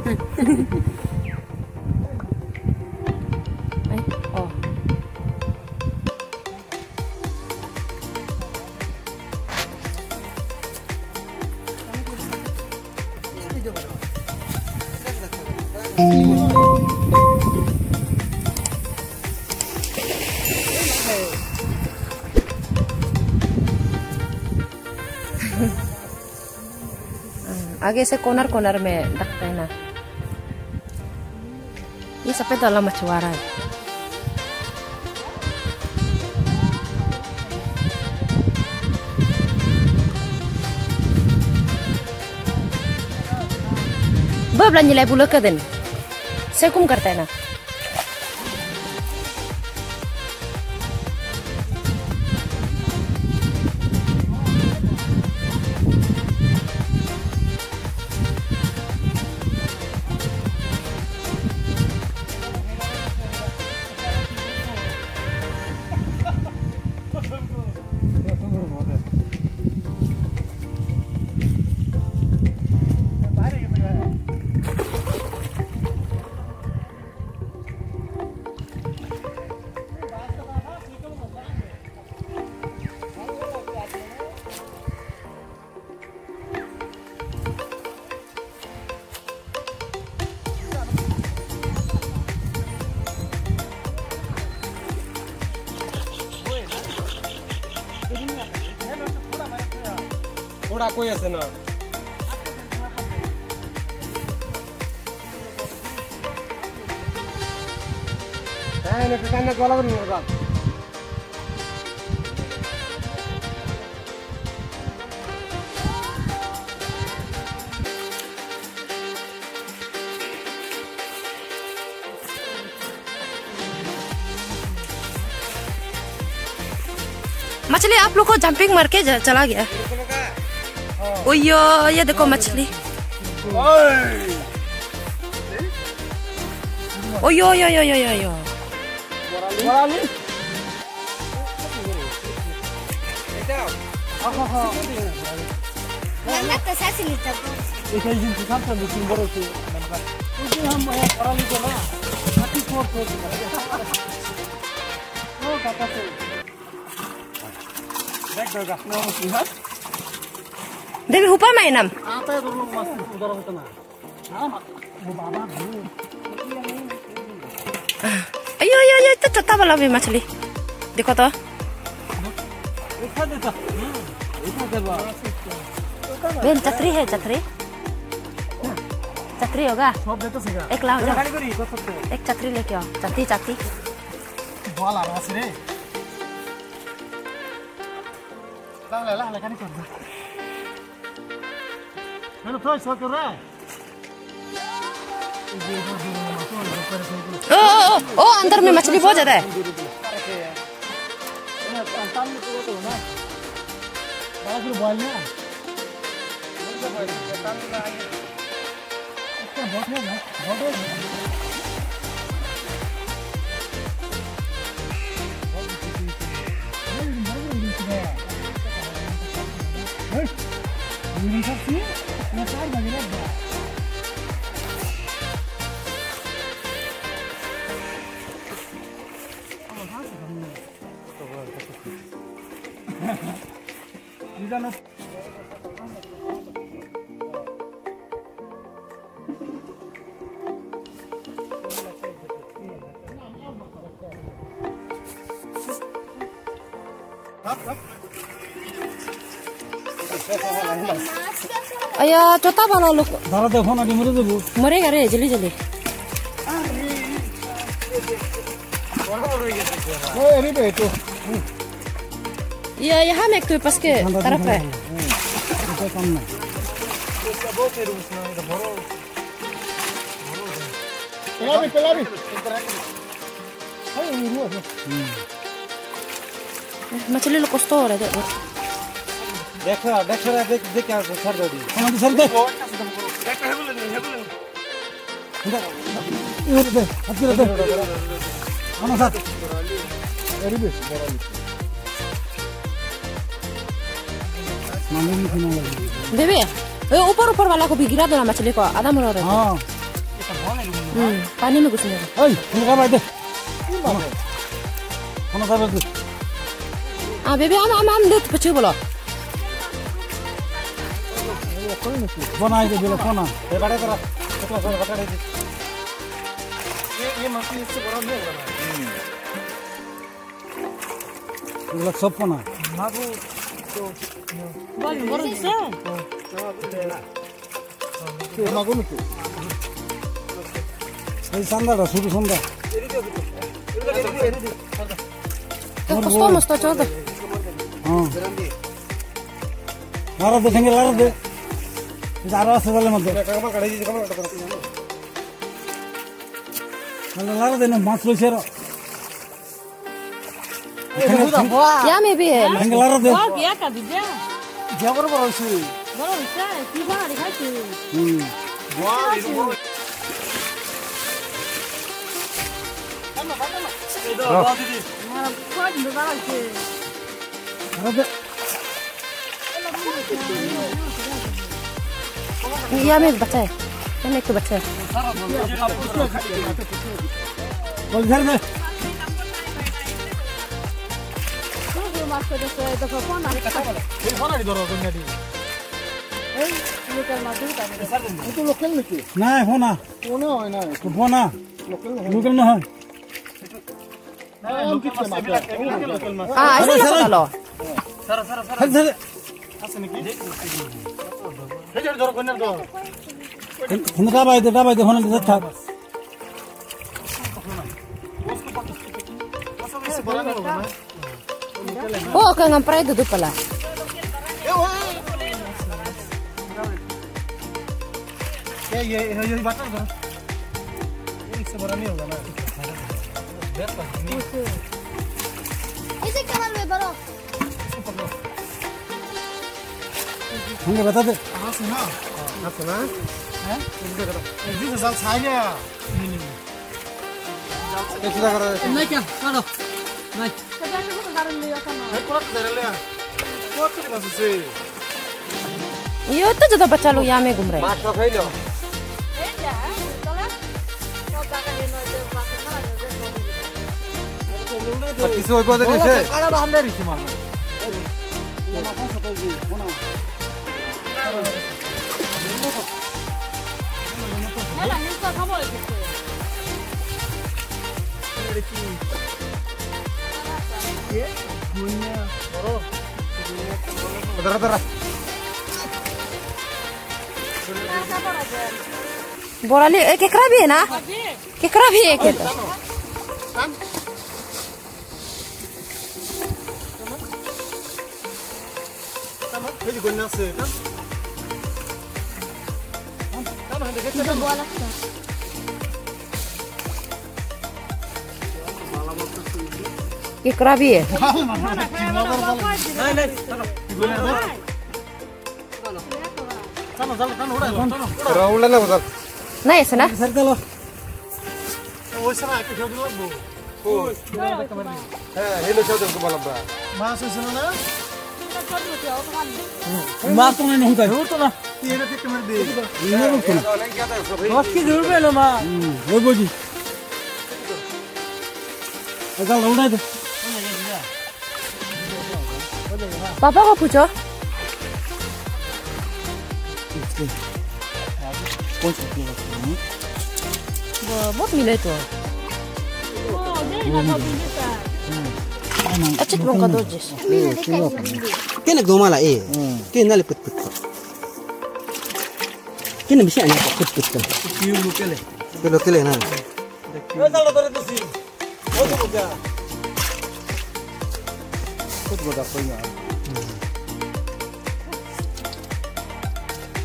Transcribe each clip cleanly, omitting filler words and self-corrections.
Oh. आगे से corner में रखते हैं ना, ये सफेद वाला मछुआरा है। बब लंजिले बुला के दिन से कुम करते हैं ना। थोड़ा कोई ऐसे ना है ना किसान को अलग नहीं होगा। मछली आप लोग को जंपिंग मार के चला गया। ओयो ये देखो मछली। ओयो यो यो यो यो यो। देवी हुपा mainam. अयो अयो अयो इतना छोटा वाला भी मछली देखो तो। बेन चतरी है चतरी। चतरी होगा एक लाओ जा। एक चतरी लेके आओ। चतरी चतरी ओ अंदर में मछली बहुत ज्यादा है। अया छोटा वाला लोग दारा देखो ना मरे देबो मरेगा रे जल्दी जल्दी। अरे बे तो ये यहाँ में कोई पास के तरफ है। पेला भी मछली लोग कष्ट हो रहा है। देख देख क्या सर दे दी हम सर दे देख है बोले नहीं है बोले ये दे अब दे हम साथ अरे बे मालूम नहीं लगा देवे ऊपर ऊपर वाला को भी गिरा दो ना मछली को आधा मर रहा है। हां पानी में घुसने का। ओए मुका बाय दे कोना साबे दे बेबी आम दे पछे बोलो बनाई दे बोलो कोना ए बाड़े करा कितना सारा बटा दे ये मछली इससे बड़ा नहीं होगा ये सब कोना मागू तो बन बन से मागू में এই সান্দাটা শুধু সন্ধ্যা কষ্ট মস্ত চল হ্যাঁ লারা দে সঙ্গে লারা দে আরো আছে বলে মধ্যে লারা দে না মাছ লইছে আর या में भी है সঙ্গে লারা দে क्या कर दीजिए জবর বড় হইছে बड़ा होता है की बाहर दिखाई हमारा खोज में बड़ा से লারা দে या में बच्चा है या में एक बच्चा है বল ধর দে तो मार को जैसे तो फोन आ এই ফোনাড়ি ধরো কন্যাটি ए ये कर मार दूर का তো লোকাল নাকি না ফোনা ফোনা হয় না তো ফোনা লোকাল না হয় ऐसे ही पता लो ধরে আছে নাকি এই যে ধরো কন্যার ধরো ফোনা দাবাই দে ফোনা দে থাক que ngam itu tuh pala ये बात करो इससे बड़ा नहीं होगा ना ऐसे कमर में बड़ो हमें बता दे सुना हैं जी तो साल छा गया कैसे कर नहीं क्या करो नहीं सजा के तो कारण लिया करना है कोट दे ले कोट के बस से ये तो ज्यादा बच्चा लोग यहाँ में घूम रहे हैं माछ खाई लो ए जा चला तो काका ने नो जे बात खा किसी और को दे से काला बाहर ले रही मार ये माथा सतो जी होना हेला निका खबर है ये दुनिया करो उधर बोराली केकरा भी है ना केकरा भी है क्या ये गोन्ना से तो बोला केकरा भी है नहीं चलो चलो चलो राउंड ले उधर नहीं ऐसा ना सर चलो ओइसा ना के खेल लगबो ओ हां हेलो चलो को बोलबा मास सुनो ना मास तो नहीं होता जरूर तो ना ये ना के मर दे ये रुक ना बस की जरूर पे लो मां वो बोजी ऐसा लौड़ा दे पापा को पूछो बहुत मिले तो अच्छा तुम का दो जैसे Kena gomala kena le put kena bisa anya put kele na ए चलो करे तो सी वो तो क्या कुछ बता कोई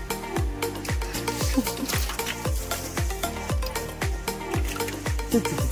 ना